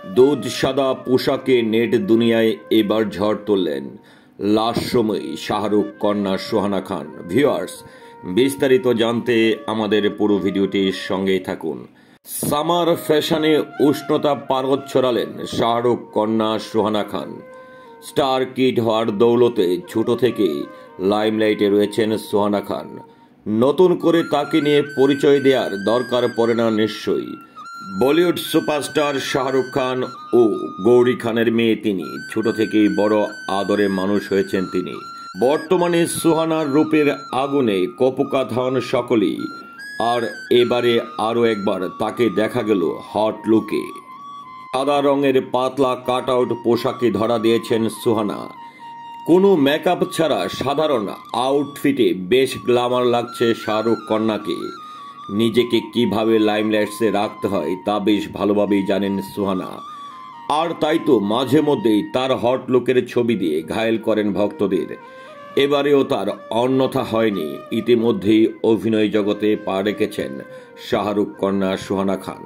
দুধ সাদা পোশাকে নেট দুনিয়ায় এবার ঝড় তুললেন লাশময়ী শাহরুখ কন্যা সুহানা খান। ভিউয়ার্স, বিস্তারিত জানতে আমাদের পুরো ভিডিওটির সঙ্গেই থাকুন। সামার ফ্যাশনে উষ্ণতা পারদ ছড়ালেন শাহরুখ কন্যা সুহানা খান। স্টার কিড হওয়ার দৌলতে ছোট থেকেই লাইমলাইটে রয়েছেন সুহানা খান। নতুন করে তাকে নিয়ে পরিচয় দেওয়ার দরকার পড়ে না নিশ্চয়ই। বলিউড সুপারস্টার শাহরুখ খান ও গৌরী খানের মেয়ে তিনি। ছোট থেকেই বড় আদরে মানুষ হয়েছেন তিনি। বর্তমানে সুহানার রূপের আগুনে কপোকাত হন সকলেই। আর এবারে আরও একবার তাকে দেখা গেল হট লুকে। সাদা রঙের পাতলা কাট আউট পোশাকে ধরা দিয়েছেন সুহানা। কোনো মেকআপ ছাড়া সাধারণ আউটফিটে বেশ গ্ল্যামার লাগছে শাহরুখ কন্যাকে। নিজেকে কিভাবে লাইমলাইটসে রাখতে হয় তা বেশ ভালোভাবেই জানেন সুহানা। আর তাই তো মাঝে মধ্যেই তার হট লুকের ছবি দিয়ে ঘায়েল করেন ভক্তদের। এবারেও তার অন্যথা হয়নি। ইতিমধ্যেই অভিনয় জগতে পা রেখেছেন শাহরুখ কন্যা সুহানা খান।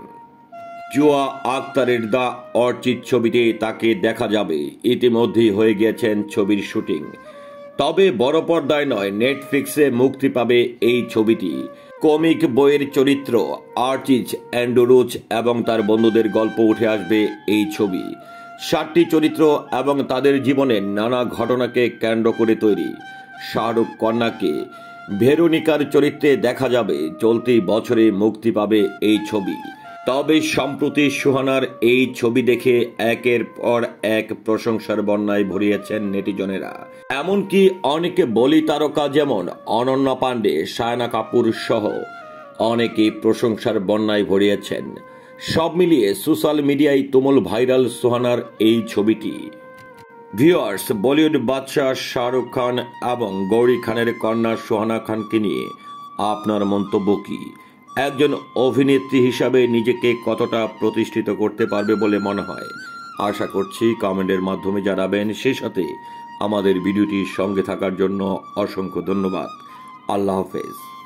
জুয়া আক্তারের দ্য অর্চিড ছবিতে তাকে দেখা যাবে। ইতিমধ্যেই হয়ে গিয়েছেন ছবির শুটিং। তবে বড় পর্দায় নয়, নেটফ্লিক্সে মুক্তি পাবে এই ছবিটি। কমিক বইয়ের চরিত্র আর্চিজ অ্যান্ড্রুজ এবং তার বন্ধুদের গল্প উঠে আসবে এই ছবি। 7টি চরিত্র এবং তাদের জীবনের নানা ঘটনাকে কেন্দ্র করে তৈরি। শাহরুখ কন্যাকে ভেরোনিকার চরিত্রে দেখা যাবে। চলতি বছরে মুক্তি পাবে এই ছবি। তবে সম্প্রতি সুহানার এই ছবি দেখে একের পর এক প্রশংসার বন্যায় ভরিয়েছেন নেটিজনেরা। এমনকি অনেকে বলি তারকা যেমন অনন্যা পাণ্ডে, সায়না কাপুর সহ অনেকে প্রশংসার বন্যায় ভরিয়েছেন। সব মিলিয়ে সোশ্যাল মিডিয়ায় তুমুল ভাইরাল সুহানার এই ছবিটি। ভিউয়ার্স, বলিউড বাদশাহ শাহরুখ খান এবং গৌরী খানের কন্যা সুহানা খানকে নিয়ে আপনার মন্তব্য কি? একজন অভিনেত্রী হিসাবে নিজেকে কতটা প্রতিষ্ঠিত করতে পারবে বলে মনে হয়? আশা করছি কমেন্টের মাধ্যমে জানাবেন। সেই সাথে আমাদের ভিডিওটির সঙ্গে থাকার জন্য অসংখ্য ধন্যবাদ। আল্লাহ হাফেজ।